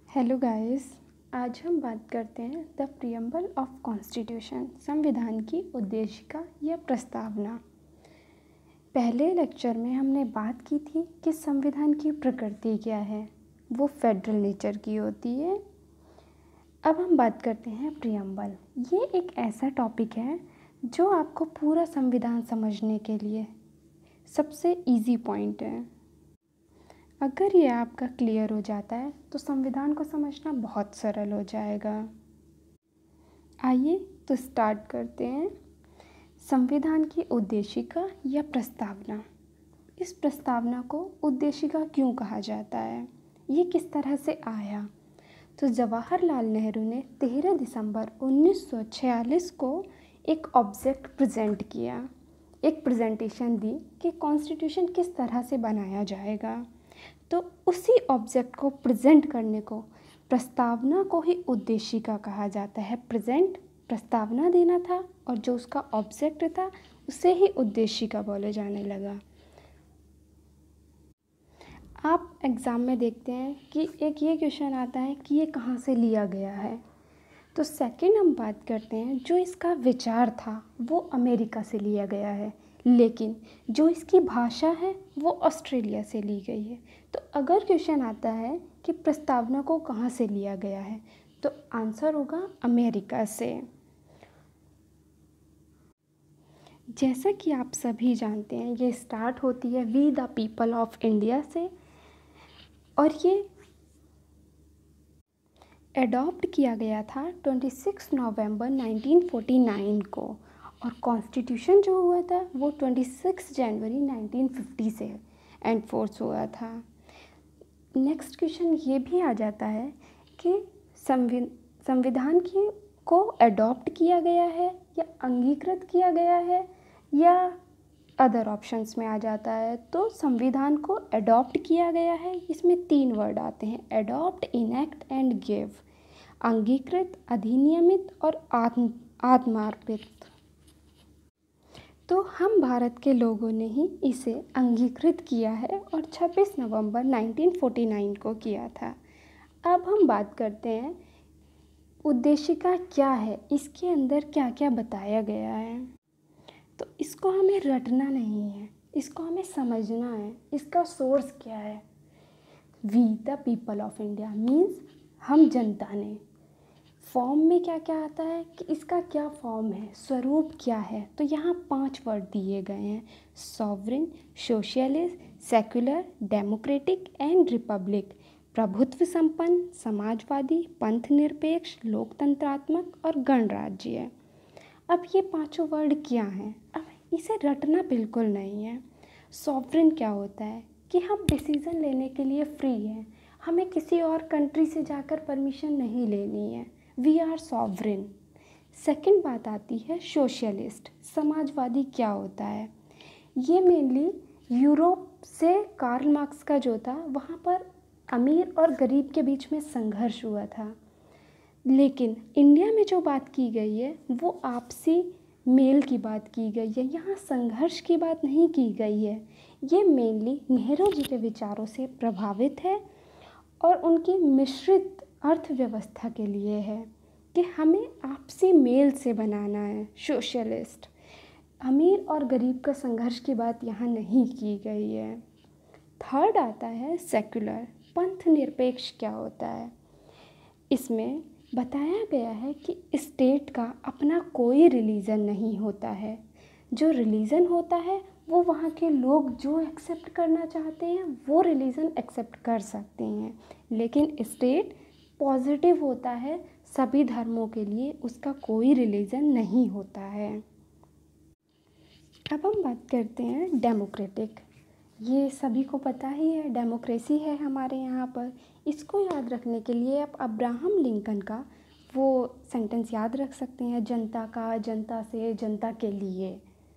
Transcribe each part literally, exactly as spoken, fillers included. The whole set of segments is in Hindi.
Hello guys. आज हम बात करते हैं द प्रियम्बल ऑफ कॉन्स्टिट्यूशन, संविधान की उद्देशिका या प्रस्तावना। पहले लेक्चर में हमने बात की थी कि संविधान की प्रकृति क्या है, वो फेडरल नेचर की होती है। अब हम बात करते हैं प्रियम्बल। ये एक ऐसा टॉपिक है जो आपको पूरा संविधान समझने के लिए सबसे इजी पॉइंट है। अगर ये आपका क्लियर हो जाता है तो संविधान को समझना बहुत सरल हो जाएगा। आइए तो स्टार्ट करते हैं। संविधान की उद्देशिका या प्रस्तावना। इस प्रस्तावना को उद्देशिका क्यों कहा जाता है, ये किस तरह से आया? तो जवाहरलाल नेहरू ने तेरह दिसंबर उन्नीस सौ छियालीस को एक ऑब्जेक्ट प्रेजेंट किया, एक प्रेजेंटेशन दी कि कॉन्स्टिट्यूशन किस तरह से बनाया जाएगा। तो उसी ऑब्जेक्ट को प्रेजेंट करने को, प्रस्तावना को ही उद्देशिका कहा जाता है। प्रेजेंट प्रस्तावना देना था और जो उसका ऑब्जेक्ट था उसे ही उद्देशिका बोले जाने लगा। आप एग्ज़ाम में देखते हैं कि एक ये क्वेश्चन आता है कि ये कहाँ से लिया गया है। तो सेकंड हम बात करते हैं, जो इसका विचार था वो अमेरिका से लिया गया है, लेकिन जो इसकी भाषा है वो ऑस्ट्रेलिया से ली गई है। तो अगर क्वेश्चन आता है कि प्रस्तावना को कहाँ से लिया गया है, तो आंसर होगा अमेरिका से। जैसा कि आप सभी जानते हैं, ये स्टार्ट होती है we the people of India से, और ये एडॉप्ट किया गया था छब्बीस नवंबर नाइनटीन फोर्टी नाइन को, और कॉन्स्टिट्यूशन जो हुआ था वो छब्बीस जनवरी नाइनटीन फिफ्टी से एनफोर्स हुआ था। नेक्स्ट क्वेश्चन ये भी आ जाता है कि संवि संविधान की को एडॉप्ट किया गया है या अंगीकृत किया गया है या अदर ऑप्शंस में आ जाता है। तो संविधान को एडॉप्ट किया गया है, इसमें तीन वर्ड आते हैं, एडॉप्ट, इनेक्ट एंड गिव। अंगीकृत, अधिनियमित और आत्म आत्मार्पित। तो हम भारत के लोगों ने ही इसे अंगीकृत किया है और छब्बीस नवंबर नाइनटीन फोर्टी नाइन को किया था। अब हम बात करते हैं उद्देशिका क्या है, इसके अंदर क्या क्या बताया गया है। तो इसको हमें रटना नहीं है, इसको हमें समझना है, इसका सोर्स क्या है। We the people of India means हम जनता ने। फॉर्म में क्या क्या आता है कि इसका क्या फॉर्म है, स्वरूप क्या है। तो यहाँ पांच वर्ड दिए गए हैं, sovereign, socialist, secular, democratic and republic. प्रभुत्व संपन्न, समाजवादी, पंथ निरपेक्ष, लोकतंत्रात्मक और गणराज्य। अब ये पांचों वर्ड क्या हैं? अब इसे रटना बिल्कुल नहीं है। सॉवरेन क्या होता है कि हम डिसीज़न लेने के लिए फ्री हैं, हमें किसी और कंट्री से जाकर परमिशन नहीं लेनी है, वी आर सॉवरेन। सेकंड बात आती है सोशलिस्ट, समाजवादी क्या होता है। ये मेनली यूरोप से कार्ल मार्क्स का जो था, वहाँ पर अमीर और गरीब के बीच में संघर्ष हुआ था, लेकिन इंडिया में जो बात की गई है वो आपसी मेल की बात की गई है, यहाँ संघर्ष की बात नहीं की गई है। ये मेनली नेहरू जी के विचारों से प्रभावित है और उनकी मिश्रित अर्थव्यवस्था के लिए है कि हमें आपसी मेल से बनाना है। सोशलिस्ट, अमीर और गरीब का संघर्ष की बात यहाँ नहीं की गई है। थर्ड आता है सेक्युलर, पंथ निरपेक्ष क्या होता है। इसमें बताया गया है कि स्टेट का अपना कोई रिलीजन नहीं होता है, जो रिलीजन होता है वो वहाँ के लोग जो एक्सेप्ट करना चाहते हैं वो रिलीजन एक्सेप्ट कर सकते हैं, लेकिन स्टेट पॉजिटिव होता है सभी धर्मों के लिए, उसका कोई रिलीजन नहीं होता है। अब हम बात करते हैं डेमोक्रेटिक। ये सभी को पता ही है, डेमोक्रेसी है हमारे यहाँ पर। इसको याद रखने के लिए आप अब्राहम लिंकन का वो सेंटेंस याद रख सकते हैं, जनता का, जनता से, जनता के लिए।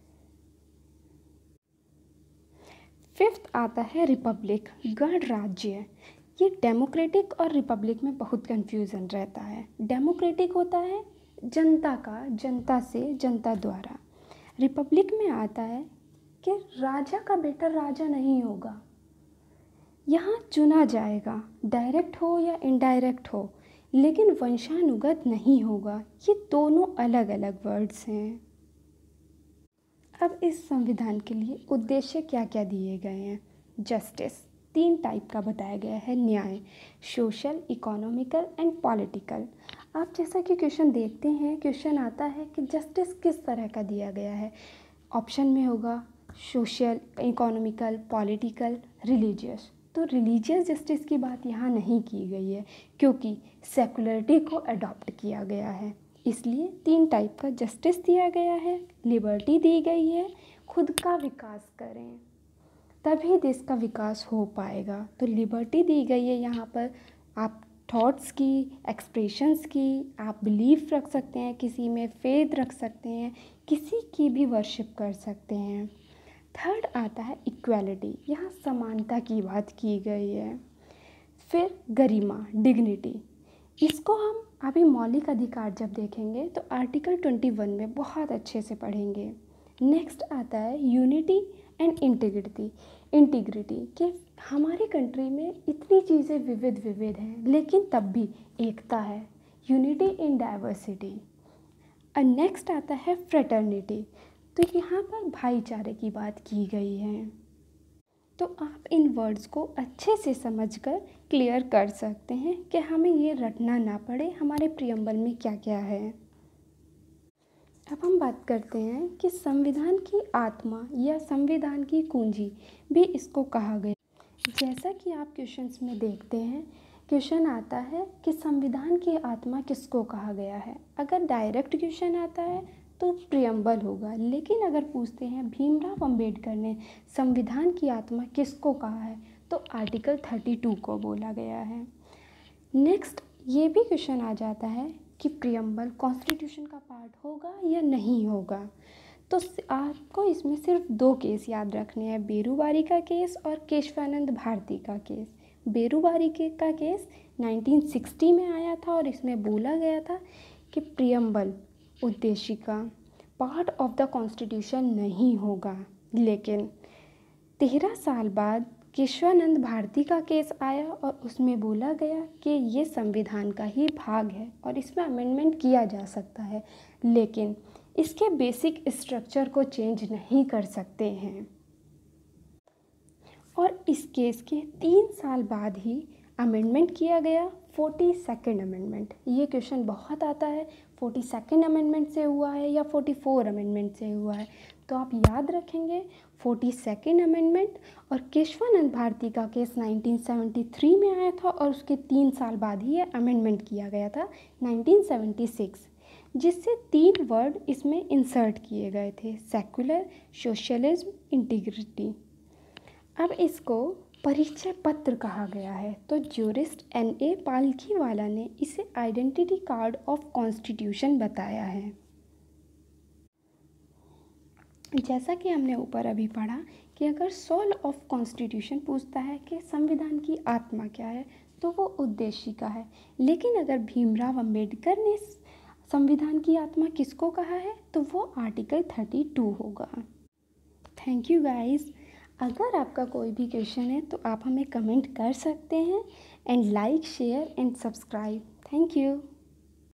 फिफ्थ आता है रिपब्लिक, गणराज्य। ये डेमोक्रेटिक और रिपब्लिक में बहुत कंफ्यूजन रहता है। डेमोक्रेटिक होता है जनता का, जनता से, जनता द्वारा। रिपब्लिक में आता है कि राजा का बेटा राजा नहीं होगा, यहाँ चुना जाएगा, डायरेक्ट हो या इनडायरेक्ट हो, लेकिन वंशानुगत नहीं होगा। ये दोनों अलग अलग वर्ड्स हैं। अब इस संविधान के लिए उद्देश्य क्या क्या दिए गए हैं? जस्टिस तीन टाइप का बताया गया है, न्याय, सोशल, इकोनॉमिकल एंड पॉलिटिकल। आप जैसा कि क्वेश्चन देखते हैं, क्वेश्चन आता है कि जस्टिस किस तरह का दिया गया है। ऑप्शन में होगा सोशल, इकोनॉमिकल, पॉलिटिकल, रिलीजियस। तो रिलीजियस जस्टिस की बात यहाँ नहीं की गई है, क्योंकि सेकुलरिटी को अडॉप्ट किया गया है। इसलिए तीन टाइप का जस्टिस दिया गया है। लिबर्टी दी गई है, खुद का विकास करें तभी देश का विकास हो पाएगा। तो लिबर्टी दी गई है यहाँ पर, आप थॉट्स की, एक्सप्रेशंस की, आप बिलीफ रख सकते हैं, किसी में फेथ रख सकते हैं, किसी की भी वर्शिप कर सकते हैं। थर्ड आता है इक्वालिटी, यहाँ समानता की बात की गई है। फिर गरिमा, डिग्निटी, इसको हम अभी मौलिक अधिकार जब देखेंगे तो आर्टिकल ट्वेंटी वन में बहुत अच्छे से पढ़ेंगे। नेक्स्ट आता है यूनिटी एंड इंटीग्रिटी। इंटीग्रिटी कि हमारी कंट्री में इतनी चीज़ें विविध विविध हैं, लेकिन तब भी एकता है, यूनिटी इन डाइवर्सिटी। और नेक्स्ट आता है फ्रेटर्निटी, तो यहाँ पर भाईचारे की बात की गई है। तो आप इन वर्ड्स को अच्छे से समझकर क्लियर कर सकते हैं कि हमें ये रटना ना पड़े हमारे प्रियम्बल में क्या क्या है। अब हम बात करते हैं कि संविधान की आत्मा या संविधान की कुंजी भी इसको कहा गया। जैसा कि आप क्वेश्चंस में देखते हैं, क्वेश्चन आता है कि संविधान की आत्मा किसको कहा गया है। अगर डायरेक्ट क्वेश्चन आता है तो प्रियम्बल होगा, लेकिन अगर पूछते हैं भीमराव अंबेडकर ने संविधान की आत्मा किसको कहा है, तो आर्टिकल थर्टी टू को बोला गया है। नेक्स्ट ये भी क्वेश्चन आ जाता है कि प्रियम्बल कॉन्स्टिट्यूशन का पार्ट होगा या नहीं होगा। तो आपको इसमें सिर्फ दो केस याद रखने हैं, बेरूबारी का केस और केशवानंद भारती का केस। बेरूबारी के का केस नाइनटीन सिक्सटी में आया था और इसमें बोला गया था कि प्रियम्बल उद्देशिका पार्ट ऑफ द कॉन्स्टिट्यूशन नहीं होगा। लेकिन तेरह साल बाद केशवानंद भारती का केस आया और उसमें बोला गया कि ये संविधान का ही भाग है और इसमें अमेंडमेंट किया जा सकता है, लेकिन इसके बेसिक स्ट्रक्चर को चेंज नहीं कर सकते हैं। और इस केस के तीन साल बाद ही अमेंडमेंट किया गया, फोर्टी सेकेंड अमेंडमेंट। ये क्वेश्चन बहुत आता है, फोर्टी सेकेंड अमेंडमेंट से हुआ है या फोर्टी फोर अमेंडमेंट से हुआ है। तो आप याद रखेंगे फोर्टी सेकेंड अमेंडमेंट। और केशवानंद भारती का केस नाइनटीन सेवेंटी थ्री में आया था और उसके तीन साल बाद ही ये अमेंडमेंट किया गया था नाइनटीन सेवेंटी सिक्स, जिससे तीन वर्ड इसमें इंसर्ट किए गए थे, सेकुलर, सोशलिज्म, इंटीग्रिटी। अब इसको परिचय पत्र कहा गया है। तो ज्यूरिस्ट एन ए पालकीवाला ने इसे आइडेंटिटी कार्ड ऑफ कॉन्स्टिट्यूशन बताया है। जैसा कि हमने ऊपर अभी पढ़ा कि अगर सोल ऑफ कॉन्स्टिट्यूशन पूछता है कि संविधान की आत्मा क्या है, तो वो उद्देशिका है। लेकिन अगर भीमराव अंबेडकर ने संविधान की आत्मा किसको कहा है, तो वो आर्टिकल थर्टी टू होगा। Thank you guys. अगर आपका कोई भी क्वेश्चन है तो आप हमें कमेंट कर सकते हैं। And like, share and subscribe. Thank you.